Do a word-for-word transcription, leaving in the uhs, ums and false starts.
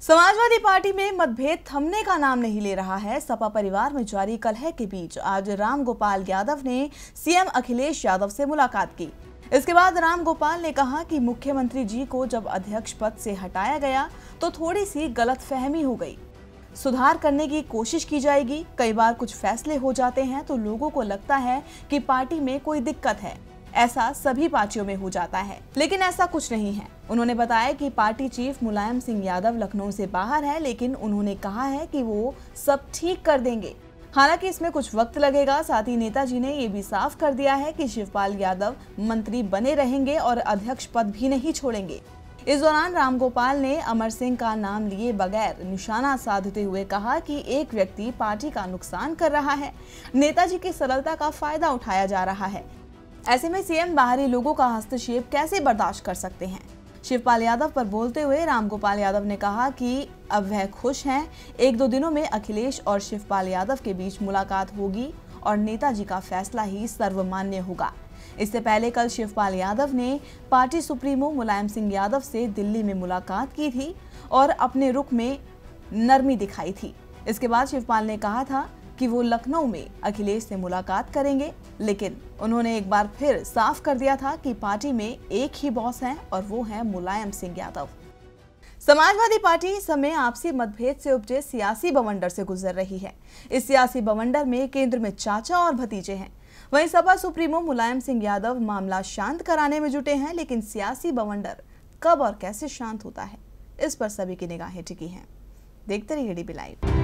Samajwadi party में मतभेद थमने का नाम नहीं ले रहा है। सपा परिवार में जारी कलह के बीच आज रामगोपाल यादव ने सीएम अखिलेश यादव से मुलाकात की। इसके बाद रामगोपाल ने कहा कि मुख्यमंत्री जी को जब अध्यक्ष पद से हटाया गया तो थोड़ी सी गलतफहमी हो गई, सुधार करने की कोशिश की जाएगी। कई बार कुछ फैसले हो जाते हैं तो लोगों को लगता है कि पार्टी में कोई दिक्कत है, ऐसा सभी पार्टियों में हो जाता है, लेकिन ऐसा कुछ नहीं है। उन्होंने बताया कि पार्टी चीफ मुलायम सिंह यादव लखनऊ से बाहर है, लेकिन उन्होंने कहा है कि वो सब ठीक कर देंगे। हालांकि इसमें कुछ वक्त लगेगा। साथ ही नेताजी ने ये भी साफ कर दिया है कि शिवपाल यादव मंत्री बने रहेंगे और अध्यक्ष पद भी नहीं छोड़ेंगे। इस दौरान रामगोपाल ने अमर सिंह का नाम लिए बगैर निशाना साधते हुए कहा कि एक व्यक्ति पार्टी का नुकसान कर रहा है, नेताजी की सरलता का फायदा उठाया जा रहा है। ऐसे में सीएम बाहरी लोगों का हस्तक्षेप कैसे बर्दाश्त कर सकते हैं। शिवपाल यादव पर बोलते हुए रामगोपाल यादव ने कहा कि अब वह खुश हैं। एक दो दिनों में अखिलेश और शिवपाल यादव के बीच मुलाकात होगी और नेताजी का फैसला ही सर्वमान्य होगा। इससे पहले कल शिवपाल यादव ने पार्टी सुप्रीमो मुलायम सिंह यादव से दिल्ली में मुलाकात की थी और अपने रुख में नरमी दिखाई थी। इसके बाद शिवपाल ने कहा था कि वो लखनऊ में अखिलेश से मुलाकात करेंगे, लेकिन उन्होंने एक बार फिर साफ कर दिया था कि पार्टी में एक ही बॉस हैं और वो हैं मुलायम सिंह यादव। समाजवादी पार्टी इस समय आपसी मतभेद से उपजे सियासी बवंडर से गुजर रही है। इस सियासी बवंडर में केंद्र में चाचा और भतीजे हैं। वहीं सपा सुप्रीमो मुलायम सिंह यादव मामला शांत कराने में जुटे हैं, लेकिन सियासी बवंडर कब और कैसे शांत होता है, इस पर सभी की निगाहें टिकी हैं। देखते रहिए डीबी लाइव।